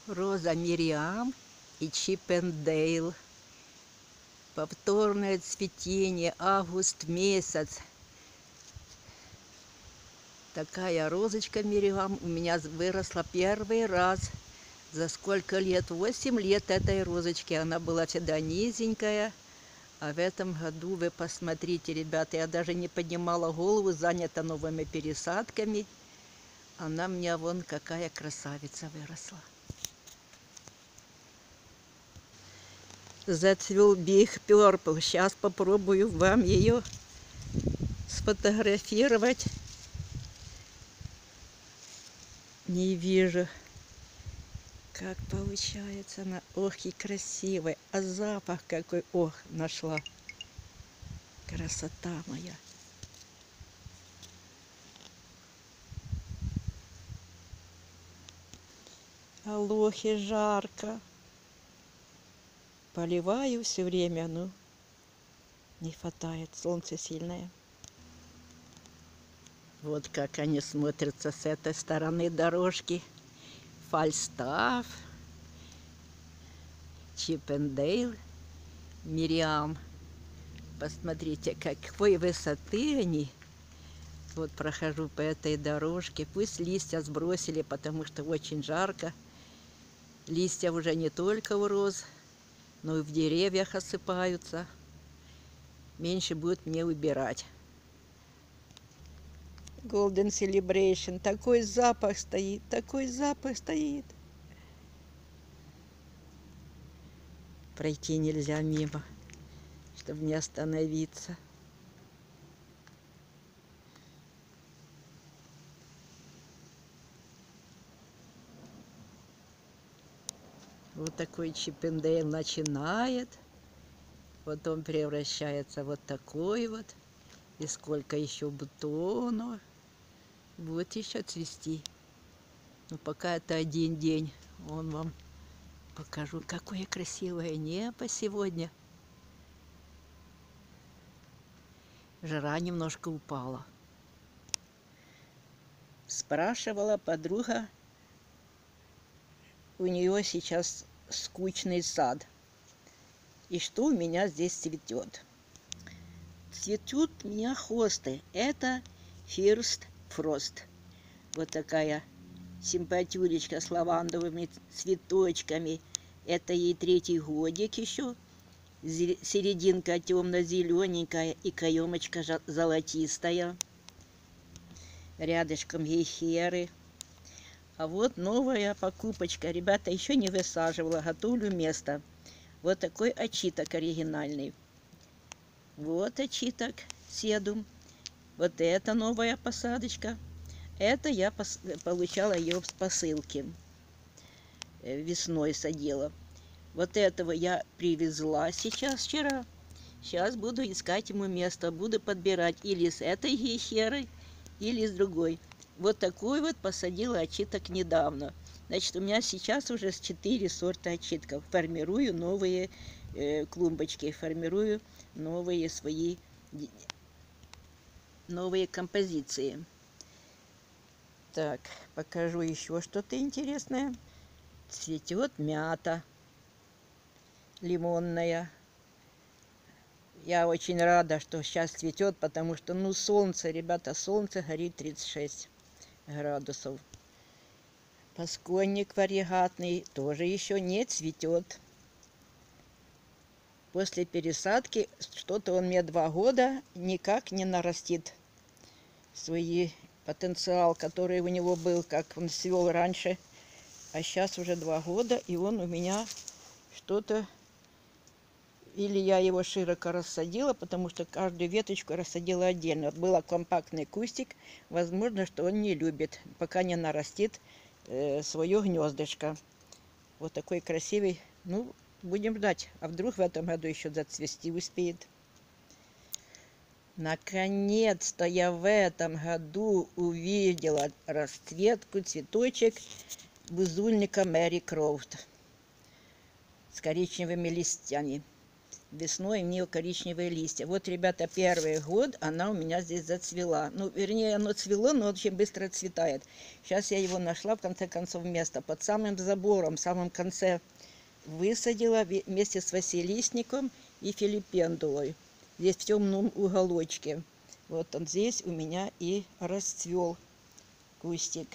Роза Мириам и Чиппендейл. Повторное цветение, август месяц. Такая розочка Мириам у меня выросла первый раз. За сколько лет? 8 лет этой розочки. Она была всегда низенькая. А в этом году, вы посмотрите, ребята, я даже не поднимала голову, занята новыми пересадками. Она мне вон какая красавица выросла. Зацвел Big Purple. Сейчас попробую вам ее сфотографировать. Не вижу, как получается она. Ох, и красивая. А запах какой. Ох, нашла. Красота моя. Алохи, жарко. Поливаю все время, но не хватает. Солнце сильное. Вот как они смотрятся с этой стороны дорожки. Фальстаф, Чиппендейл, Мириам. Посмотрите, какой высоты они. Вот прохожу по этой дорожке. Пусть листья сбросили, потому что очень жарко. Листья уже не только у роз, но и в деревьях осыпаются. Меньше будет мне убирать. Golden Celebration. Такой запах стоит, такой запах стоит. Пройти нельзя мимо, чтобы не остановиться. Вот такой Чиппендейл начинает. Потом превращается вот такой вот. И сколько еще бутонов. Будет еще цвести. Но пока это один день. Он вам покажу, какое красивое небо сегодня. Жара немножко упала. Спрашивала подруга, у нее сейчас скучный сад. И что у меня здесь цветет? Цветут у меня хосты. Это First Frost. Вот такая симпатюлечка с лавандовыми цветочками. Это ей 3-й годик еще. Серединка темно-зелененькая и каемочка золотистая. Рядышком гейхеры. А вот новая покупочка. Ребята, еще не высаживала. Готовлю место. Вот такой очиток оригинальный. Вот очиток седум. Вот это новая посадочка. Это я получала ее с посылки. Весной садила. Вот этого я привезла сейчас вчера. Сейчас буду искать ему место. Буду подбирать или с этой гейхерой, или с другой. Вот такой вот посадила очиток недавно. Значит, у меня сейчас уже 4 сорта очитков. Формирую новые клумбочки, формирую новые свои новые композиции. Так, покажу еще что-то интересное. Цветет мята лимонная. Я очень рада, что сейчас цветет, потому что, ну, солнце, ребята, солнце горит 36 градусов. Пасконник варигатный тоже еще не цветет. После пересадки что-то он мне 2 года никак не нарастит свой потенциал, который у него был, как он свел раньше. А сейчас уже 2 года, и он у меня что-то... Или я его широко рассадила, потому что каждую веточку рассадила отдельно. Был компактный кустик. Возможно, что он не любит, пока не нарастит свое гнездышко. Вот такой красивый. Ну, будем ждать. А вдруг в этом году еще зацвести успеет. Наконец-то я в этом году увидела расцветку, цветочек бузульника Мэри Крофт с коричневыми листьями. Весной у нее коричневые листья. Вот, ребята, первый год она у меня здесь зацвела. Ну, вернее, оно цвело, но очень быстро цветает. Сейчас я его нашла, в конце концов, место. Под самым забором, в самом конце высадила вместе с василисником и филипендулой. Здесь в темном уголочке. Вот он здесь у меня и расцвел кустик.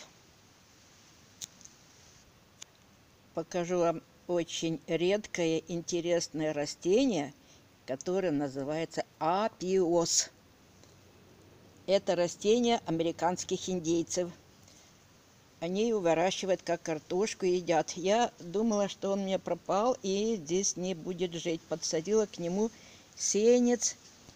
Покажу вам очень редкое интересное растение, которое называется апиос. Это растение американских индейцев. Они его выращивают как картошку и едят. Я думала, что он мне пропал и здесь не будет жить. Подсадила к нему сеянец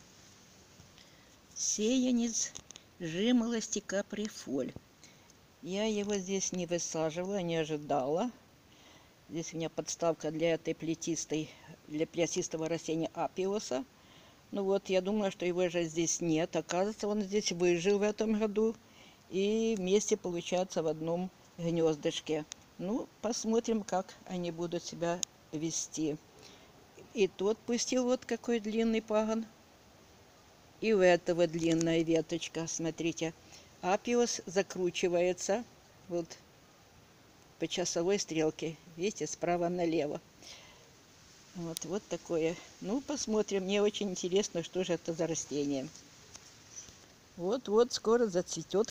жимолости каприфоль. Я его здесь не высаживала, не ожидала. Здесь у меня подставка для плетистого растения апиоса. Ну вот, я думала, что его же здесь нет. Оказывается, он здесь выжил в этом году. И вместе, получается, в одном гнездышке. Ну, посмотрим, как они будут себя вести. И тот пустил вот какой длинный пагон. И у этого длинная веточка, смотрите. Апиос закручивается вот по часовой стрелке. Видите, справа налево. Вот такое. Ну, посмотрим. Мне очень интересно, что же это за растение. Вот-вот скоро зацветет.